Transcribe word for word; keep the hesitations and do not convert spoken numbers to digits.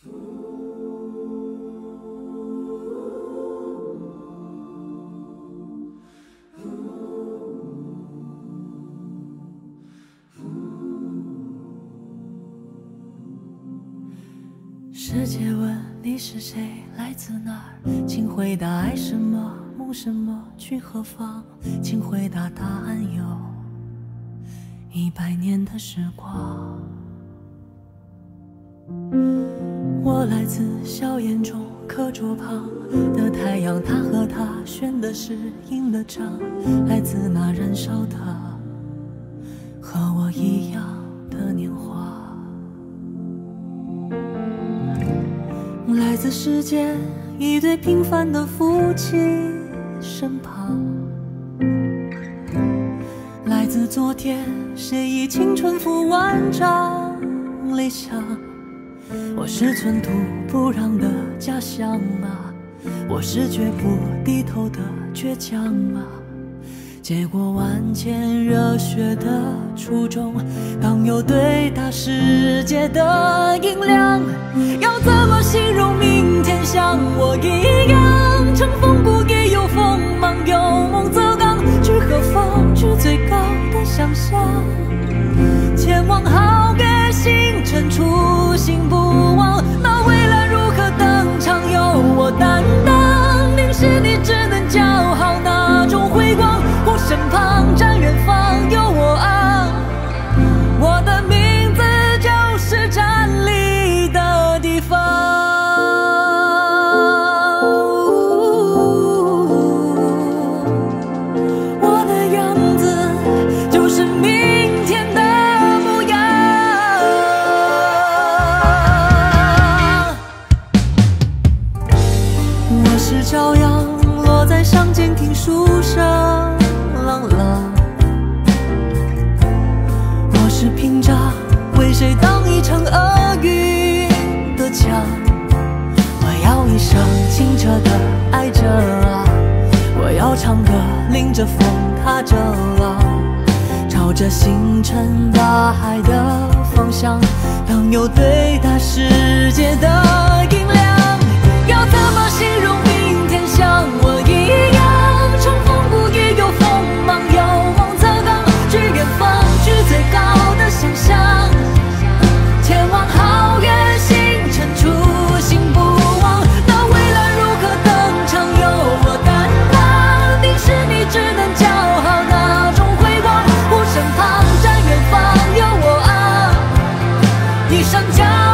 世界问你是谁，来自哪儿？请回答爱什么，梦什么，去何方？请回答，答案有一百年的时光。我来自笑颜中课桌旁的太阳，他和他选的是赢了仗，来自那燃烧的和我一样的年华。来自世间一对平凡的夫妻身旁，来自昨天谁以青春付万丈理想。我是寸土不让的家乡啊，我是绝不低头的倔强啊。结果万千热血的初衷，当有对大世界的影亮。要怎么形容明天像我一样，乘风不亦有锋芒，有梦则刚，去何方？去最高的想象，前往皓月星辰，初心不忘。那未来如何登场，由我担当，凝视你只能骄傲那种辉光。我身旁站远方有我啊，我的名字就是站立的地方。我的样子就是明天的模样。我是朝阳落在乡间听书声朗朗，我是屏障为谁挡一场厄运的枪。我要一生清澈的爱着啊，我要唱歌淋着风踏着浪，朝着星辰大海的方向，当有对大世界的影亮。要怎么形容明天像我一样，乘风不亦有锋芒，有梦则刚，去远方，去最高的想象，前往皓月星辰，初心不忘。那未来如何登场，由我担当，凝视你只能骄傲那种辉光。我身旁站远方有我啊，一生骄傲。